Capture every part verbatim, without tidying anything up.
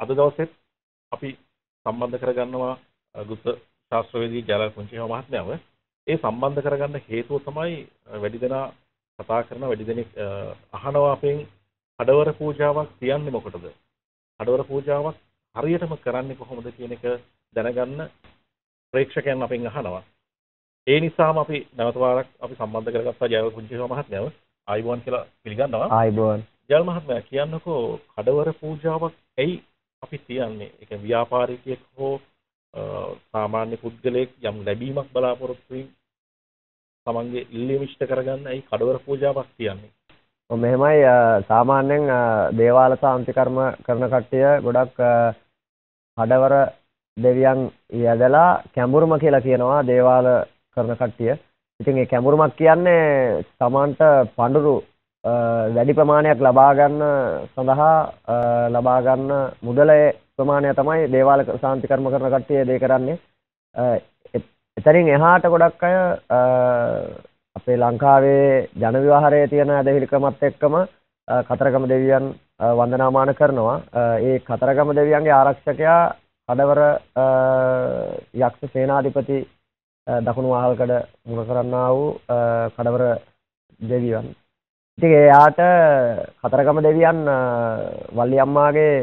අද දවසෙත් අපි සම්බන්ධ කරගන්නවා ගුප්ත ශාස්ත්‍රවේදී ජයලල් පුංචිහම මහත්මයාව. ඒ සම්බන්ධ කරගන්න හේතුව තමයි වැඩි දෙනා කතා කරන වැඩි දෙනෙක් අහනවා අපෙන් කඩවර පූජාවක් තියන්නේ මොකටද? කඩවර පූජාවක් හරියටම කරන්නේ කොහොමද කියන එක දැනගන්න ප්‍රේක්ෂකයන් අපෙන් අහනවා. ඒ නිසාම අපි නැවත වාරක් අපි සම්බන්ධ කරගත්තා ජයලල් පුංචිහම මහත්මයාව. ආයිබෝන් කියලා පිළිගන්නවා. ආයිබෝන්. ජයලල් මහත්මයා කියන්නකෝ කඩවර පූජාවක් ඇයි අපි තියන්නේ? ඒක ව්‍යාපාරිකයෙක් හෝ සාමාන්‍ය පුද්ගලයෙක් යම් ලැබීමක් බලාපොරොත්තු වෙමින් තමන්ගේ ඉල්ලීම ඉෂ්ට කරගන්න ඇයි කඩවර පූජාවක් තියන්නේ? ඔව් මෙහෙමයි සාමාන්‍යයෙන් දේවාල සාන්ති කර්ම කරන කට්ටිය ගොඩක් කඩවර දෙවියන් යදලා කැඹුරුම කියලා කියනවා දේවාල කරන කට්ටිය. ඉතින් ඒ කැඹුරුමක් කියන්නේ තමන්ට පඳුරු වැඩි ප්‍රමාණයක් ලබා ගන්න සඳහා ලබා ගන්න මුදලේ ප්‍රමාණය තමයි දේවාල සාන්ති කර්ම කරන කට්ටිය දේ කරන්නේ. එතනින් එහාට ගොඩක් අය අපේ ලංකාවේ ජන විවාහයේ තියෙන ඇදහිලිකමත් එක්කම කතරගම දෙවියන් වන්දනාමාන කරනවා. ඒ කතරගම දෙවියන්ගේ ආරක්ෂකයා කඩවර යක්ෂ සේනාධිපති දකුණු වහල්කඩ මුණ කරන්නා වූ කඩවර දෙවියන්. ඉතින් එයාට කතරගම දෙවියන් වල්ලි අම්මාගේ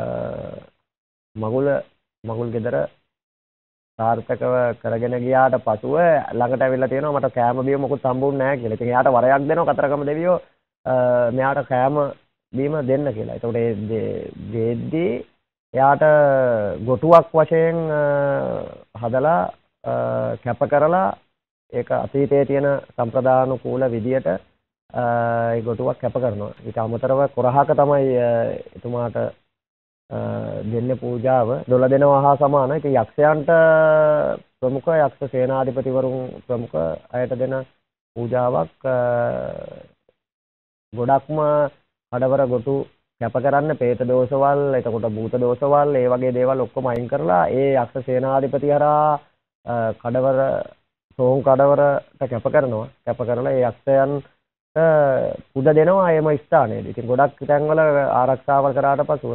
මගුල මගුල් ගෙදර සාර්ථකව කරගෙන ගියාට පසුව ළඟට ඇවිල්ලා තියෙනවා මට කෑම බීම මොකුත් හම්බුන්නේ නැහැ කියලා. ඉතින් එයාට වරයක් දෙනවා කතරගම දෙවියෝ මෙයාට කෑම බීම දෙන්න කියලා. ඒතකොට ඒ දෙද්දී එයාට ගොටුවක් වශයෙන් හදලා කැප කරලා ඒක අතීතයේ තියෙන සම්ප්‍රදානුකූල විදියට ඒ ගොටුවක් කැප කරනවා. ඊට අමතරව කොරහක තමයි එතුමාට දෙන්නේ පූජාව දොළ දෙනවා හා සමානයි. ඉතින් යක්ෂයන්ට ප්‍රමුඛ යක්ෂ සේනාධිපතිවරුන් ප්‍රමුඛ අයට දෙන පූජාවක් ගොඩක්ම කඩවර ගොටු කැප කරන්න പ്രേත දෝෂවල් එතකොට භූත දෝෂවල් ඒ වගේ දේවල් ඔක්කොම අයින් කරලා ඒ යක්ෂ සේනාධිපති හරහා කඩවර සෝන් කඩවරට කැප කරනවා. කැප කරලා ඒ යක්ෂයන්ට පුද දෙනවා එම ස්ථානයේදී. ඉතින් ගොඩක් තැන්වල ආරක්ෂාවල් කරාට පසුව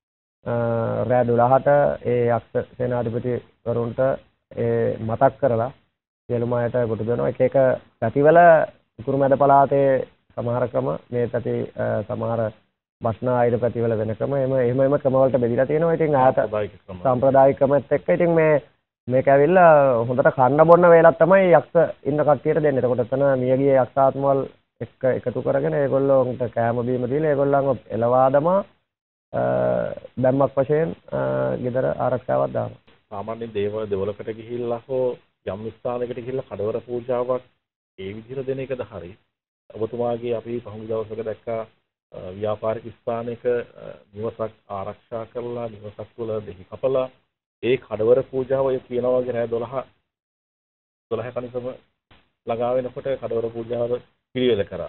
රෑ දොළහට ඒ යක්ෂ සේනාධිපතිවරුන්ට ඒ මතක් කරලා සියලුම අයට කොට දෙනවා. එක එක පැතිවල උතුරු මැද පළාතේ සමහර ක්‍රම මේ පැති සමහර බස්නා ආයුධ පැතිවල වෙන ක්‍රම එහෙම එහෙම එහෙම ක්‍රමවලට බෙදලා තියෙනවා. ඉතින් ආයත සාම්ප්‍රදායික ක්‍රමෙත් එක්ක ඉතින් මේ මේක ඇවිල්ලා හොඳට කන්න බොන්න වේලක් තමයි යක්ෂ ඉන්න කට්ටියට දෙන්නේ. එතකොට එතන මියගිය යක්ෂාත්මවල එක්ක එකතු කරගෙන ඒගොල්ලෝන්ට කෑම බීම දීලා ඒගොල්ලන්ව එලවා දමා දැම්මක් වශයෙන් ගෙදර ආරක්ෂාවක් දානවා. සාමාන්‍ය දේවල් දෙවලකට ගිහිල්ලා හෝ යම් ස්ථානයකට ගිහිල්ලා කඩවර පූජාවක් ඒ විදිහට දෙන එකද හරි? ඔබතුමාගේ අපි පහුගිය දවසක දැක්කා ව්‍යාපාරික ස්ථානයක නිවසක් ආරක්ෂා කරලා නිවසක් තුළ දෙහි කපලා ඒ කඩවර පූජාව ඔය කියනවා වගේ නෑ දොළහ දොළහ කනිසම ළඟා වෙනකොට කඩවර පූජාව පිළිවෙල කරා.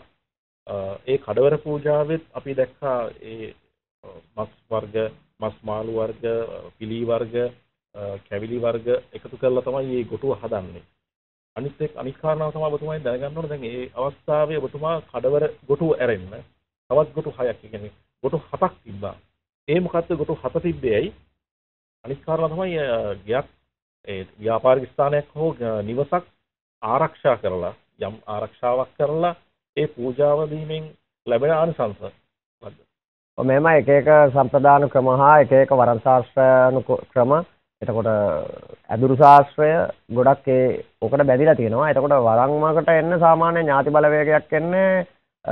ඒ කඩවර පූජාවෙත් අපි දැක්කා ඒ මස් වර්ග, මස් මාළු වර්ග, පිලි වර්ග, කැවිලි වර්ග එකතු කරලා තමයි මේ ගොටුව හදන්නේ. අනිත් එක් අනිත් කාරණාව තමයි ඔබතුමායි දැනගන්න ඕනේ දැන් මේ අවස්ථාවේ ඔබතුමා කඩවර ගොටුව ඇරෙන්න තවත් ගොටු හයක් කියන්නේ ගොටු හතක් තිබ්බා. ඒ මොකද්ද ගොටු හත තිබ්බේ ඇයි? අනිත් කාරණා තමයි ගියක් ඒ ව්‍යාපාරික ස්ථානයක් හෝ නිවසක් ආරක්ෂා කරලා යම් ආරක්ෂාවක් කරලා ඒ පූජාව දීමෙන් ලැබෙන ආනිසංස. ඔව් මෙහෙමයි එක එක සම්ප්‍රදාන ක්‍රම හා එක එක වරන් ශාස්ත්‍රානු ක්‍රම එතකොට අදුරු ශාස්ත්‍රය ගොඩක් ඒ ඔකට බැඳිලා තියෙනවා. එතකොට වරන්මකට එන්න සාමාන්‍ය ඥාති බලවේගයක් එන්නේ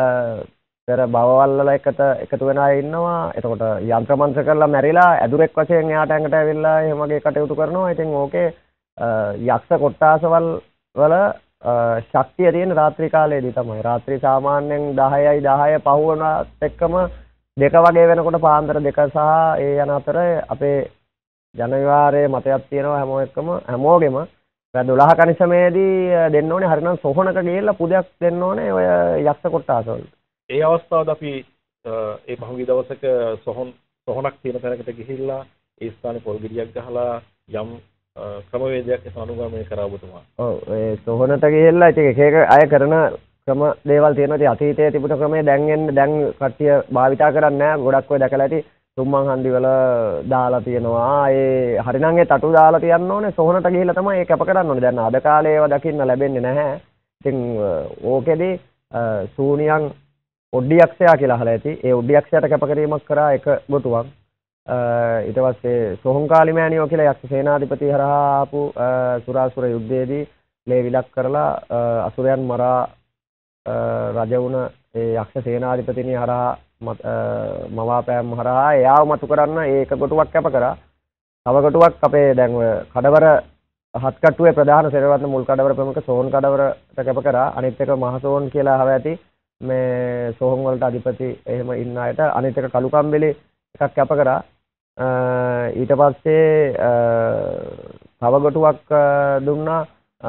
පෙර භවවල වල එකට එකතු වෙන අය ඉන්නවා. එතකොට යන්ත්‍ර මන්ත්‍ර කරලා මැරිලා ඇදුරෙක් වශයෙන් එයාට ඇඟට ඇවිල්ලා එහෙම වගේ කටයුතු කරනවා. ඉතින් ඕකේ යක්ෂ කොට්ටාසවල වල ශක්තිය තියෙන රාත්‍රී කාලයේදී තමයි. රාත්‍රී සාමාන්‍යයෙන් දහයයි දහය පහුවනත් එක්කම දෙක වගේ වෙනකොට පාන්දර දෙක සහ ඒ යන අතර අපේ ජන විවාහයේ මතයක් තියෙනවා හැමෝ එක්කම හැමෝගෙම දොළහ කනිසමේදී දෙන්න ඕනේ හරිනම් සොහනක ගිහිල්ලා පුදයක් දෙන්න ඕනේ ඔය යක්ෂ කොට්ටාසවල. ඒ අවස්ථාවද අපි ඒ පහුගිය දවසක සොහොන් සොහනක් තියෙන තැනකට ගිහිල්ලා ඒ ස්ථානේ පොල් ගෙඩියක් ගහලා යම් ක්‍රමවේදයක් අනුගමනය කරා ඔබතුමා. ඔව් ඒ සොහනට ගිහිල්ලා ඉතින් එක එක අය කරන ක්‍රම දේවල් තියෙනවා. ඉතින් අතීතයේ තිබුණ ක්‍රමේ දැන් එන්න දැන් කට්ටිය භාවිතා කරන්නේ නැහැ. ගොඩක් ඔය දැකලා ඇති තුම්මන් හන්දි වල දාලා තියෙනවා. ඒ හරිනම් ඒ තටු දාලා තියන්න ඕනේ. සොහනට ගිහිල්ලා තමයි ඒක කැප කරන්න ඕනේ. දැන් අද කාලේ ඒවා දකින්න ලැබෙන්නේ නැහැ. ඉතින් ඕකෙදි සූනියන් ඔඩ්ඩියක්ෂයා කියලා අහලා ඇති. ඒ ඔඩ්ඩියක්ෂයාට කැප කිරීමක් කරා එක ගොටුවක්. ඊට පස්සේ සොහොන්කාලි මෑණියෝ කියලා යක්ෂ සේනාධිපති හරහා ආපු සුරාසුර යුද්ධයේදී ලේ විලක් කරලා අසුරයන් මරා රජ වුණ ඒ යක්ෂ සේනාධිපතිනිය හරහා මවාපෑම් හරහා එයාව මතු කරන්න ඒක කොටුවක් කැප කරා. තව කොටුවක් අපේ දැන් ඔය කඩවර හත්කට්ටුවේ ප්‍රධාන සේරවත්න මුල් කඩවර ප්‍රමුඛ සෝන් කඩවරට කැප කරා. අනිත් එක මහසෝන් කියලා අහව ඇති මේ සෝහන් වලට අධිපති එහෙම ඉන්න අයට. අනිත් එක කලුකම්බිලි එකක් කැප කරා. ඊට පස්සේ තව කොටුවක් දුන්නා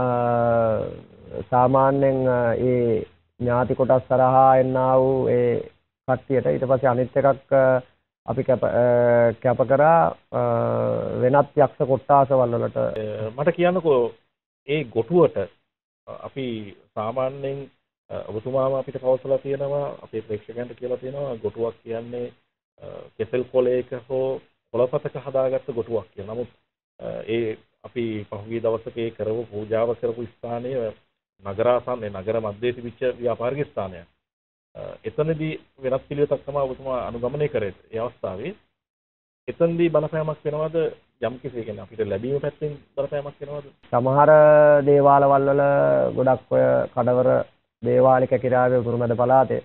සාමාන්‍යයෙන් ඒ ඥාති කොටස් හරහා එන්නා වූ ඒ කට්ටියට. ඊට පස්සේ අනිත් එකක් අපි කැප කැප කරා වෙනත් යක්ෂ කොට්ටාසවල වලට. මට කියන්නකෝ ඒ ගොටුවට අපි සාමාන්‍යයෙන් ඔබතුමාම අපිට පවසලා තියෙනවා අපේ ප්‍රේක්ෂකයන්ට කියලා තියෙනවා ගොටුවක් කියන්නේ කෙසෙල් කොලයක හෝ කොළපතක හදාගත්ත ගොටුවක් කියලා. නමුත් ඒ අපි පහුගිය දවසක ඒ කරපු පූජාව කරපු ස්ථානයේ නගරාසන්නේ නගර මැදේ තිබිච්ච ව්‍යාපාරික ස්ථානයක්. එතනදී වෙනස් පිළිවෙතක් තමයි ඔබතුමා අනුගමනය කරේ. ඒ අවස්ථාවේ එතනදී බලපෑමක් වෙනවද යම් කිසි කෙනෙක් අපිට ලැබීම පැත්තෙන් බලපෑමක් වෙනවද? සමහර දේවාලවල වල ගොඩක් ඔය කඩවර දේවාලික කිරාවේ උතුරුමැද පළාතේ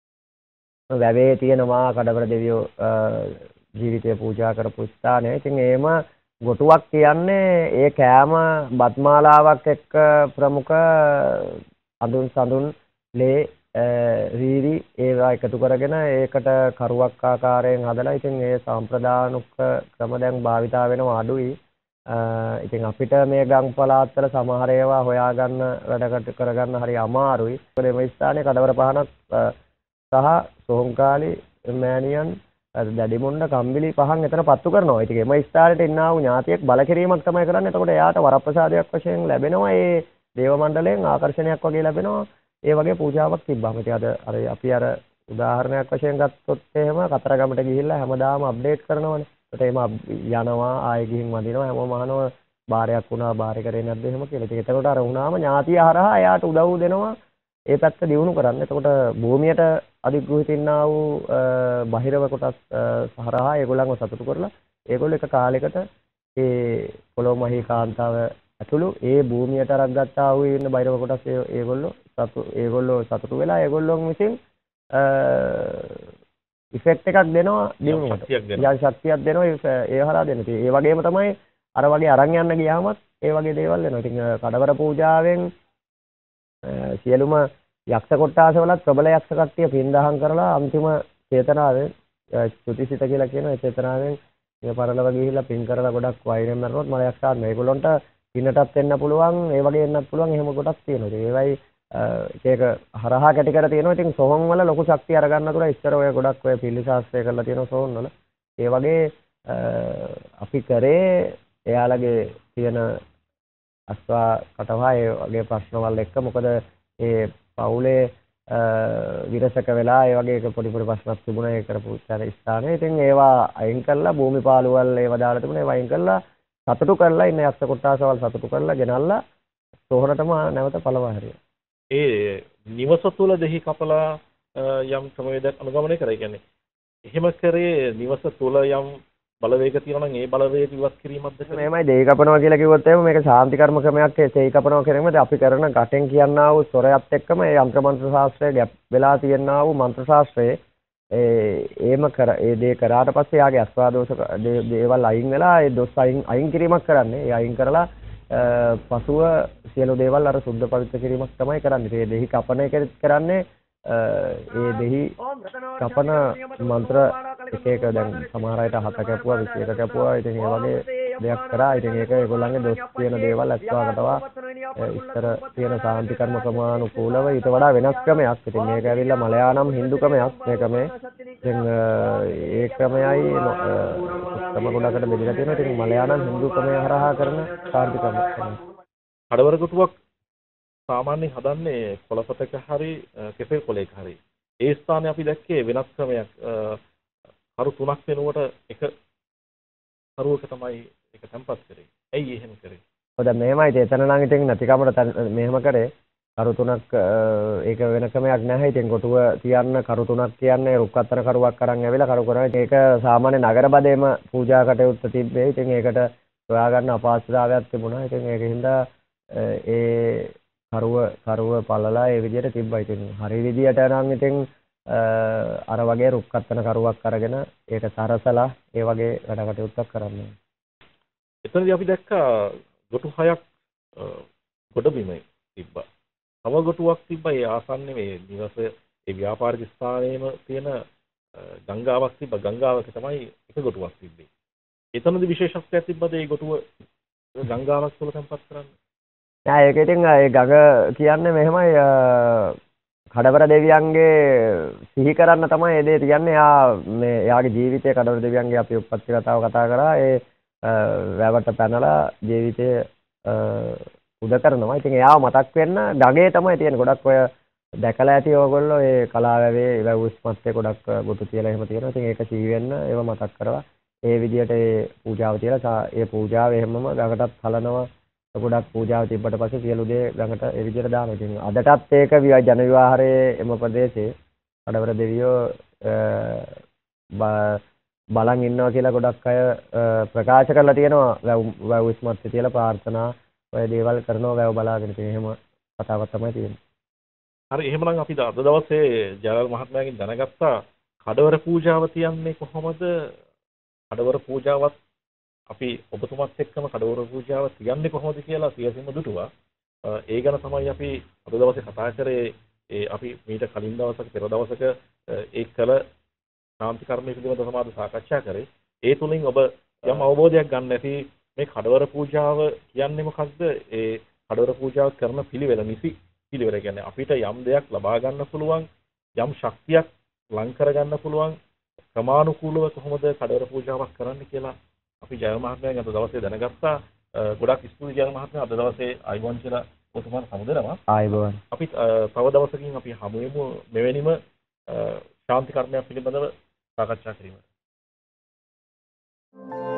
වැවේ තියෙනවා කඩවර දෙවියෝ ජීවිතය පූජා කරපු ස්ථානය. ඉතින් ඒම ගොටුවක් කියන්නේ ඒ කෑම බත්මාලාවක් එක්ක ප්‍රමුඛ අඳුන් සඳුන් ලේ රීරි ඒවා එකතු කරගෙන ඒකට කරුවක් ආකාරයෙන් හදලා ඉතින් ඒ සම්ප්‍රදානුක ක්‍රම දැන් භාවිතා වෙනවා අඩුයි. ඉතින් අපිට මේ ගම් පළාත්වල සමහර ඒවා හොයාගන්න වැඩකට කරගන්න හරි අමාරුයි. මොකද මේ ස්ථානයේ කඩවර පහනක් සහ සෝංකාලි මෑණියන් දැඩිමුණ්ඩ කම්බිලි පහන් එතන පත්තු කරනවා. ඉතින් මේ ස්ථානෙට ඉන්නා වූ ඥාතියෙක් බල කිරීමක් තමයි කරන්නේ. එතකොට එයාට වරප්‍රසාදයක් වශයෙන් ලැබෙනවා. ඒ දේව මණ්ඩලයෙන් ආකර්ෂණයක් වගේ ලැබෙනවා. ඒ වගේ පූජාවක් තිබ්බම ඉතින් අද අර අපි අර උදාහරණයක් වශයෙන් ගත්තොත් එහෙම කතරගමට ගිහිල්ලා හැමදාම අප්ඩේට් කරනවනේ. ඒකට එහෙම යනවා ආයෙ ගිහින් වදිනවා හැමෝම අහනවා බාරයක් වුණා බාරේ කරේ නැද්ද එහෙම කියලා. ඉතින් එතකොට අර වුණාම ඥාතිය හරහා එයාට උදව් දෙනවා ඒ පැත්ත දියුණු කරන්න. එතකොට භූමියට අධිග්‍රහිත ඉන්නා වූ බහිරව කොටස් හරහා ඒගොල්ලන්ව සතුටු කරලා ඒගොල්ලෝ එක කාලයකට ඒ පොළොව මහී කාන්තාව ඇතුළු ඒ භූමියට අරක් ගත්තා වූ ඉන්න බහිරව කොටස් ඒගොල්ලෝ සතු ඒගොල්ලෝ සතුටු වෙලා ඒගොල්ලොන් විසින් ඉෆෙක්ට් එකක් දෙනවා දිනුවට. යම් ශක්තියක් දෙනවා ඒ හරහා දෙන්න. ඉතින් ඒ වගේම තමයි අර වගේ අරන් යන්න ගියාමත් ඒ වගේ දේවල් වෙනවා. ඉතින් කඩවර පූජාවෙන් සියලුම යක්ෂ කොට්ටාසවලත් ප්‍රබල යක්ෂ කට්ටිය පින්දහම් කරලා අන්තිම චේතනාවෙන් චුතිසිත කියලා කියන ඒ චේතනාවෙන් මේ පරලව ගිහිල්ලා පින් කරලා ගොඩක් වෛරයෙන් මරනොත් මල යක්ෂාත් මේගොල්ලන්ට පින්නටත් එන්න පුළුවන් ඒ වගේ එන්නත් පුළුවන් එහෙම කොටස් තියෙනවා. ඉතින් ඒවයි එක එක හරහා කැටි කර තියෙනවා. ඉතින් සොහොන් වල ලොකු ශක්තිය අරගන්න තුර ඉස්සර ඔය ගොඩක් ඔය පිල්ලි ශාස්ත්‍රය කරලා තියෙනවා සොහොන් වල. ඒ වගේ අපි කරේ එයාලගේ තියෙන අස්වා කටවා ඒ වගේ ප්‍රශ්නවල් එක්ක මොකද ඒ පවුලේ විරසක වෙලා ඒ වගේ පොඩි පොඩි ප්‍රශ්නක් තිබුණා ඒ කරපු ස්ථානයේ. ඉතින් ඒවා අයින් කරලා භූමි පාළුවල් ඒවා දාලා තිබුණා. ඒවා අයින් කරලා සතුටු කරලා ඉන්න යක්ෂ කොට්ටාසවල් සතුටු කරලා ගෙනල්ලා සෝහනටම නැවත පළවා හැරියා. ඒ නිවස තුල දෙහි කපලා යම් ක්‍රමවේදයක් අනුගමනය කරා. කියන්නේ එහෙම කරේ නිවස තුල යම් බලවේග තියෙනවා නම් ඒ බලවේග ඉවත් කිරීමක්ද කරන්නේ? මේමයි දෙහි කපනවා කියලා කිව්වොත් එහෙම මේක ශාන්ති කර්ම ක්‍රමයක්. ඒ දෙහි කපනවා කියන්නේ අපි කරන ගැටෙන් කියනා වූ ස්වරයත් එක්කම ඒ යంత్ర මන්ත්‍ර ශාස්ත්‍රය ගැප් වෙලා තියෙනා වූ මන්ත්‍ර ශාස්ත්‍රයේ ඒ ඒම කර ඒ දේ කරාට පස්සේ යාගේ අස්වාදෝෂ දේවල් අයින් වෙලා ඒ දොස් අයින් අයින් කිරීමක් කරන්නේ. ඒ අයින් කරලා පසුව සියලු දේවල් අර සුද්ධ පවිත්‍ර කිරීමක් තමයි කරන්නේ. ඒ දෙහි කපන එක කරන්නේ ඒ දෙහි කපන මන්ත්‍ර එක එක දැන් සමහර අයට හත කැපුවා විසි එක කැපුවා. ඉතින් ඒ වගේ දෙයක් කරා. ඉතින් ඒක ඒගොල්ලන්ගේ දොස් තියෙන දේවල් අස්වාකටවා ඉස්තර තියෙන සාන්ති කර්ම ක්‍රමානුකූලව ඊට වඩා වෙනස් ක්‍රමයක්. ඉතින් මේක ඇවිල්ලා මලයානම් හින්දු ක්‍රමයක්. මේක මේ ඉතින් ඒ ක්‍රමයයි ක්‍රම ගොඩකට බෙදලා තියෙනවා. ඉතින් මලයානම් හින්දු ක්‍රමය හරහා කරන සාන්ති කර්ම. කඩවර කොටුවක් සාමාන්‍යයෙන් හදන්නේ කොළපතක හරි කෙසෙල් කොලයක හරි. ඒ ස්ථානයේ අපි දැක්කේ වෙනස් ක්‍රමයක් කරු තුනක් වෙනුවට එක කරුවක තමයි ඒක තැම්පත් කරේ. ඇයි එහෙම කරේ? ඔය දැන් මෙහෙමයි ඉතින් එතන නම් ඉතින් නැතිකමට තැන්- මෙහෙම කරේ කරු තුනක් අ, ඒක වෙන ක්‍රමයක් නැහැ. ඉතින් කොටුව තියන්න කරු තුනක් කියන්නේ රුක්කත්තර කරුවක් අරන් ඇවිල්ලා කරු කරනවා. ඉතින් ඒක සාමාන්‍ය නගර බදේම පූජා කටයුත්ත තිබ්බේ. ඉතින් ඒකට හොයාගන්න අපහසුතාවයක් තිබුණා. ඉතින් ඒකින්ද ඒ කරුව කරුව පළලා ඒ විදිහට තිබ්බා. ඉතින් හරි විදිහට නම් ඉතින් අ, අර වගේ රුක්කත්තන කරුවක් අරගෙන ඒක සරසලා ඒ වගේ වැඩ කටයුත්තක් කරන්නේ. එතනදී අපි දැක්කා ගොටු හයක් අ, ගොඩබිම තිබ්බා. තව ගොටුවක් තිබ්බා ඒ ආසන්නයේ මේ නිවස ඒ ව්‍යාපාරික ස්ථානයේම තියෙන අ, ගංගාවක් තිබ්බා. ගංගාවක තමයි එක ගොටුවක් තිබ්බේ. එතනදී විශේෂත්වයක් තිබ්බද ඒ ගොටුව ගංගාවක් තුළ තැන්පත් කරන්න? නෑ ඒක ඉතින් ඒ ගඟ කියන්නේ මෙහෙමයි අ, කඩවර දෙවියන්ගේ සිහි කරන්න තමයි ඒ දේ කියන්නේ. එයා මේ එයාගේ ජීවිතය කඩවර දෙවියන්ගේ අපි උප්පත්ති කතාව කතා කරා. ඒ අ, වැවට පැනලා ජීවිතය අ, උද කරනවා. ඉතින් එයාව මතක් වෙන්න ගඟේ තමයි තියෙන්නේ. ගොඩක් ඔය දැකලා ඇති ඕගොල්ලෝ ඒ කලාවැවේ වැව් උස්මත්තේ ගොඩක් ගොටු තියලා එහෙම තියෙනවා. ඉතින් ඒක සිහි වෙන්න ඒව මතක් කරලා ඒ විදිහට ඒ පූජාව තියලා ඒ පූජාව එහෙමම ගඟටත් හලනවා. ගොඩක් පූජාව තිබ්බට පස්සේ සියලු දේ ගඟට ඒ විදිහට දානවා. ඉතින් අදටත් ඒක විවා ජන විවාහයේ එම ප්‍රදේශයේ කඩවර දෙවියෝ බලන් ඉන්නවා කියලා ගොඩක් අය ප්‍රකාශ කරලා තියෙනවා. වැව් වැව් උස්මත්තේ තියලා ප්‍රාර්ථනා ඔය දේවල් කරනවා වැව බලාගෙන. ඉතින් එහෙම කතාවක් තමයි තියෙන්නේ. හරි එහෙමනම් අපි අද දවසේ ජයවර්ධන මහත්මයාගෙන් දැනගත්තා කඩවර පූජාව තියන්නේ කොහොමද? කඩවර පූජාවත් අපි ඔබතුමත් එක්කම කඩවර පූජාව තියන්නේ කොහොමද කියලා සියසින්ම දුටුවා. ඒ ගැන තමයි අපි අද දවසේ කතා කරේ. ඒ අපි මීට කලින් දවසක පෙර දවසක ඒ කළ ශාන්ති කර්මයේ පිළිබඳව සමාද සාකච්ඡා කරේ. ඒ තුලින් ඔබ යම් අවබෝධයක් ගන්න ඇති මේ කඩවර පූජාව කියන්නේ මොකක්ද? ඒ කඩවර පූජාව කරන පිළිවෙල නිසි පිළිවෙල කියන්නේ අපිට යම් දෙයක් ලබා ගන්න පුළුවන් යම් ශක්තියක් ලං කර ගන්න පුළුවන් ක්‍රමානුකූලව කොහොමද කඩවර පූජාවක් කරන්න කියලා අපි ජය මහත්මයාගෙන් අද දවසේ දැනගත්තා. ගොඩක් ස්තුතියි ජය මහත්මයා අද දවසේ ආයිබෝන් කියලා ඔතුමාට සමුදෙනවා. ආයිබෝන්. අපි තව දවසකින් අපි හමු වෙමු මෙවැනිම ශාන්ති කර්මයක් පිළිබඳව සාකච්ඡා කිරීමට.